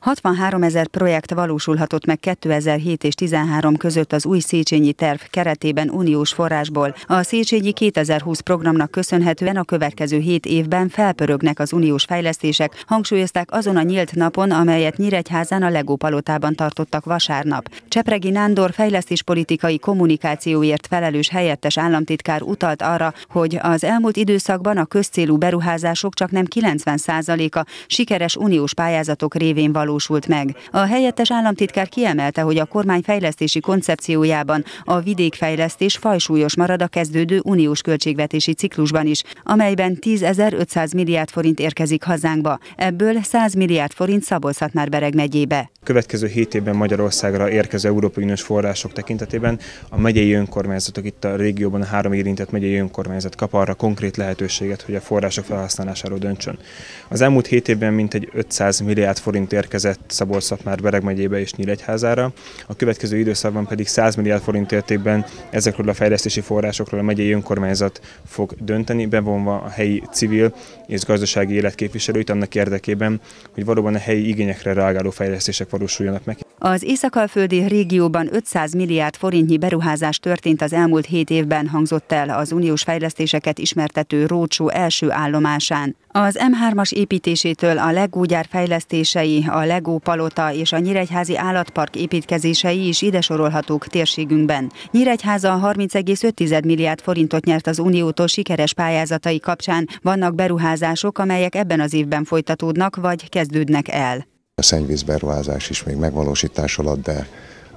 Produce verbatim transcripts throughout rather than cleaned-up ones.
hatvanháromezer projekt valósulhatott meg kétezer-hét és tizenhárom között az új Széchenyi terv keretében uniós forrásból. A Széchenyi kétezer-húsz programnak köszönhetően a következő hét évben felpörögnek az uniós fejlesztések, hangsúlyozták azon a nyílt napon, amelyet Nyíregyházán a Legó palotában tartottak vasárnap. Csepregi Nándor fejlesztéspolitikai kommunikációért felelős helyettes államtitkár utalt arra, hogy az elmúlt időszakban a közcélú beruházások csaknem kilencven százaléka sikeres uniós pályázatok révén valósult meg. A helyettes államtitkár kiemelte, hogy a kormány fejlesztési koncepciójában a vidékfejlesztés fajsúlyos marad a kezdődő uniós költségvetési ciklusban is, amelyben tízezer-ötszáz milliárd forint érkezik hazánkba. Ebből száz milliárd forint Szabolcs-Szatmár-Bereg megyébe. Következő hét évben Magyarországra érkező Európai Uniós források tekintetében a megyei önkormányzatok, itt a régióban a három érintett megyei önkormányzat kap arra konkrét lehetőséget, hogy a források felhasználásáról döntsön. Az elmúlt hét évben mintegy ötszáz milliárd forint érkezett Szabolcs-Szatmár-Bereg megyébe és Nyíregyházára, a következő időszakban pedig száz milliárd forint értékben ezekről a fejlesztési forrásokról a megyei önkormányzat fog dönteni, bevonva a helyi civil és gazdasági életképviselőit annak érdekében, hogy valóban a helyi igényekre reagáló fejlesztések valósuljanak meg. Az észak-alföldi régióban ötszáz milliárd forintnyi beruházás történt az elmúlt hét évben, hangzott el az uniós fejlesztéseket ismertető roadshow első állomásán. Az em hármas építésétől a Legó gyár fejlesztései, a Legó palota és a Nyíregyházi állatpark építkezései is ide sorolhatók térségünkben. Nyíregyháza harminc egész öt milliárd forintot nyert az uniótól sikeres pályázatai kapcsán. Vannak beruházások, amelyek ebben az évben folytatódnak vagy kezdődnek el. A szennyvízberuházás is még megvalósítás alatt, de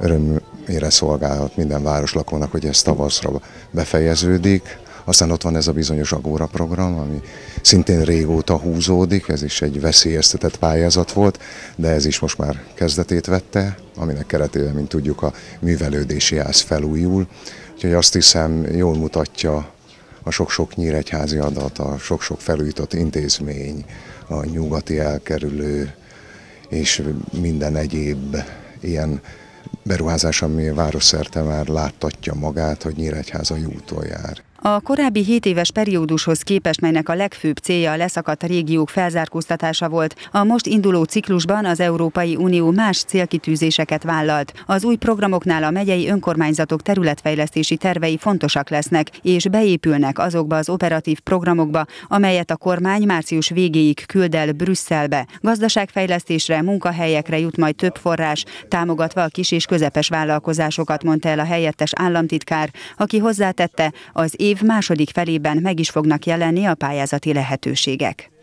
örömére szolgálhat minden városlakónak, hogy ez tavaszra befejeződik. Aztán ott van ez a bizonyos Agora program, ami szintén régóta húzódik, ez is egy veszélyeztetett pályázat volt, de ez is most már kezdetét vette, aminek keretében, mint tudjuk, a művelődési ász felújul. Úgyhogy azt hiszem, jól mutatja a sok-sok nyíregyházi adat, a sok-sok felújított intézmény, a nyugati elkerülő, és minden egyéb ilyen beruházás, ami városszerte már láttatja magát, hogy Nyíregyháza jó úton jár. A korábbi hét éves periódushoz képest, melynek a legfőbb célja a leszakadt régiók felzárkóztatása volt, a most induló ciklusban az Európai Unió más célkitűzéseket vállalt. Az új programoknál a megyei önkormányzatok területfejlesztési tervei fontosak lesznek, és beépülnek azokba az operatív programokba, amelyet a kormány március végéig küld el Brüsszelbe. Gazdaságfejlesztésre, munkahelyekre jut majd több forrás, támogatva a kis és közepes vállalkozásokat, mondta el a helyettes államtitkár, aki hozzátette, az év második felében meg is fognak jelenni a pályázati lehetőségek.